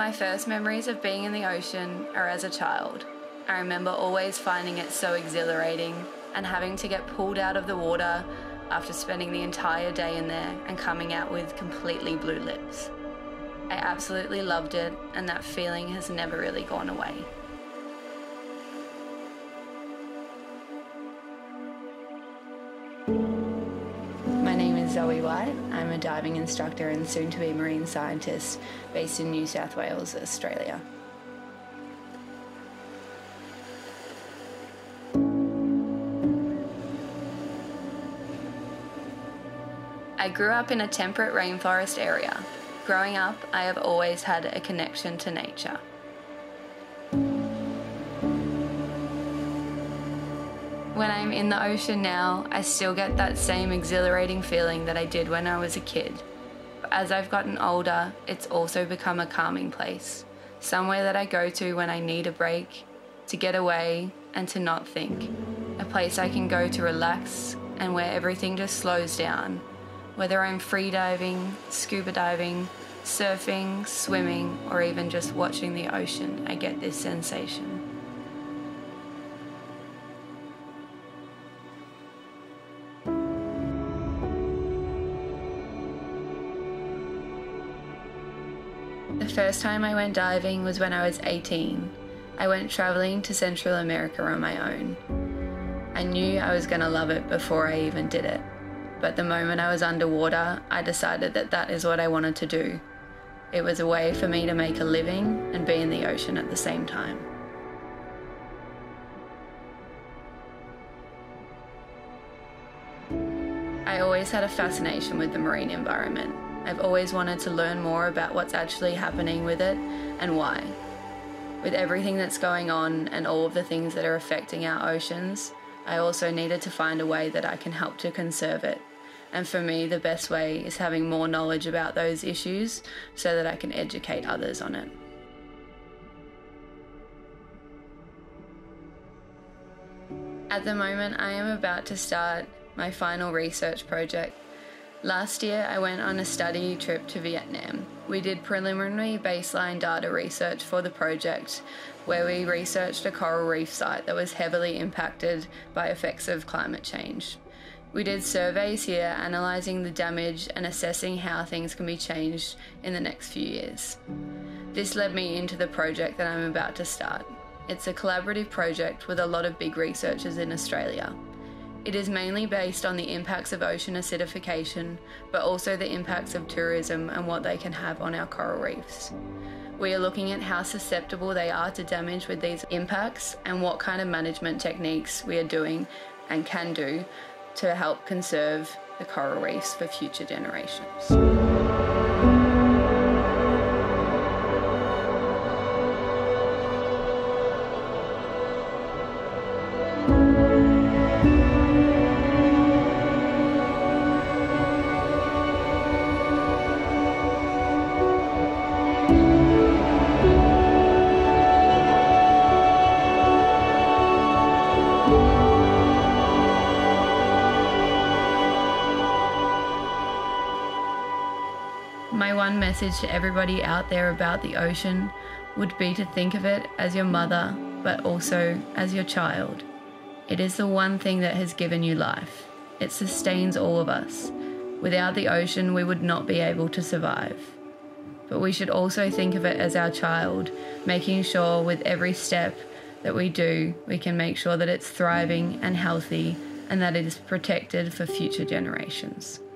My first memories of being in the ocean are as a child. I remember always finding it so exhilarating and having to get pulled out of the water after spending the entire day in there and coming out with completely blue lips. I absolutely loved it, and that feeling has never really gone away. My name is Zoe White. I'm a diving instructor and soon-to-be marine scientist based in New South Wales, Australia. I grew up in a temperate rainforest area. Growing up, I have always had a connection to nature. When I'm in the ocean now, I still get that same exhilarating feeling that I did when I was a kid. But as I've gotten older, it's also become a calming place, somewhere that I go to when I need a break, to get away and to not think. A place I can go to relax and where everything just slows down. Whether I'm free diving, scuba diving, surfing, swimming, or even just watching the ocean, I get this sensation. The first time I went diving was when I was 18. I went traveling to Central America on my own. I knew I was going to love it before I even did it. But the moment I was underwater, I decided that that is what I wanted to do. It was a way for me to make a living and be in the ocean at the same time. I always had a fascination with the marine environment. I've always wanted to learn more about what's actually happening with it and why. With everything that's going on and all of the things that are affecting our oceans, I also needed to find a way that I can help to conserve it. And for me, the best way is having more knowledge about those issues so that I can educate others on it. At the moment, I am about to start my final research project. Last year, I went on a study trip to Vietnam. We did preliminary baseline data research for the project, where we researched a coral reef site that was heavily impacted by effects of climate change. We did surveys here analysing the damage and assessing how things can be changed in the next few years. This led me into the project that I'm about to start. It's a collaborative project with a lot of big researchers in Australia. It is mainly based on the impacts of ocean acidification, but also the impacts of tourism and what they can have on our coral reefs. We are looking at how susceptible they are to damage with these impacts and what kind of management techniques we are doing and can do to help conserve the coral reefs for future generations. My one message to everybody out there about the ocean would be to think of it as your mother, but also as your child. It is the one thing that has given you life. It sustains all of us. Without the ocean, we would not be able to survive. But we should also think of it as our child, making sure with every step that we do, we can make sure that it's thriving and healthy and that it is protected for future generations.